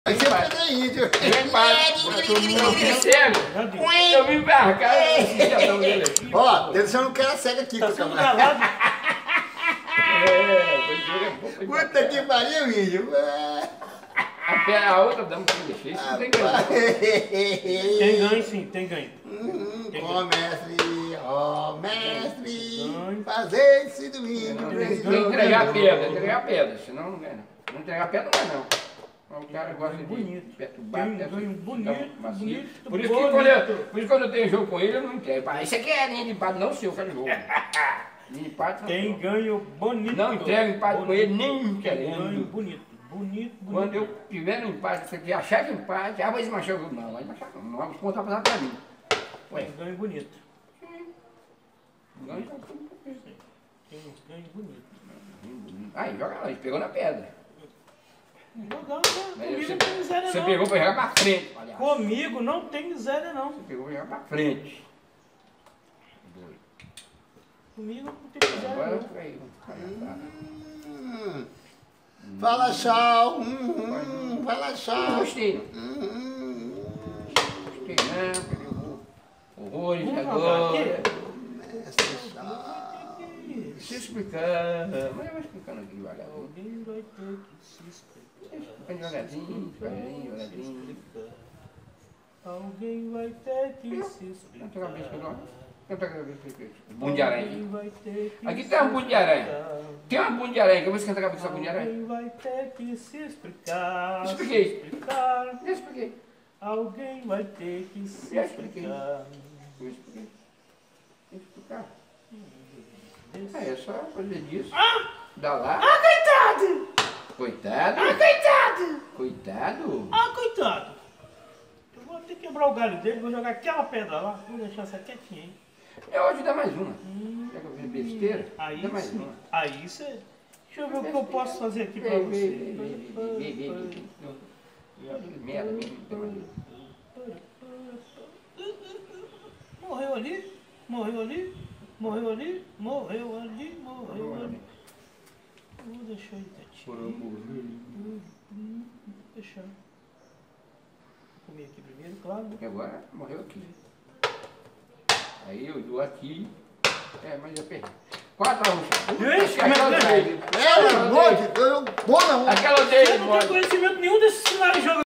Aí você pega índio. Eu vim pra cá e ó, você não quer a cega aqui, tá sendo gravado. Puta que pariu, índio. A outra dama que deixei, isso não tem ganho. Tem ganho sim, tem ganho. Ó mestre, fazer esse domingo. Tem que entregar pedra, senão não ganha. Não entregar pedra não é não. O cara gosta de perturbar. Tem ganho bonito. Por isso que quando eu tenho jogo com ele, eu não entrego. Isso aqui é linha de empate, não seu, eu quero jogo. Linha de empate não. Tem ganho bonito. Não entrego empate com ele, nem querendo. Ganho bonito. Quando eu tiver no empate, você quer achar de empate, vai desmanchar o jogo. Não, vai desmanchar não. Não vamos contar pra mim. Ué, ganho bonito. Ganho Tem ganho bonito. Aí, joga lá, ele pegou na pedra. Comigo não tem miséria não. Você pegou pra jogar pra frente, aliás. Comigo não tem miséria não. Você pegou pra jogar pra frente. Comigo não tem miséria Agora não. aí, Fala tchau. Fala tchau. Gostei. Gostei não, pegou horrores agora. Se explicar. Mas eu vou explicando aqui devagar. Alguém vai ter que se explicar. Devagarzinho. Alguém vai ter que se explicar. Canta a cabeça que eu não. Canta a cabeça que eu Bunda de aranha. Aqui Tem tem uma bunda de aranha. Tem uma bunda de aranha, que eu vou cantar a cabeça da bunda de aranha. Alguém vai ter que se explicar. Expliquei. Explicar. Já expliquei. Alguém vai ter que se Já expliquei. explicar. Eu expliquei. Tem que explicar. É só fazer disso. Dá lá. Coitado! Coitado. Coitado! Coitado. Coitado! Eu vou ter que quebrar o galho dele, vou jogar aquela pedra lá, vou deixar essa quietinha aí. Eu vou te dar mais uma. Já que eu fiz besteira, Aí dá mais sim. uma. Aí você. Deixa eu ver o que eu posso fazer aqui pra você. Merda, mesmo. Morreu ali, morreu ali, morreu ali, morreu ali, morreu ali. Vou deixar ele quietinho. Deixar. Vou comer aqui primeiro, claro. E agora morreu aqui. Aí eu dou aqui. Mas eu perdi. 4 a 1. Ixi, Aquela mas- odeio. Pelo amor de Deus, eu vou não. Aquela odeio, Você não tem conhecimento nenhum desses sinais de jogo.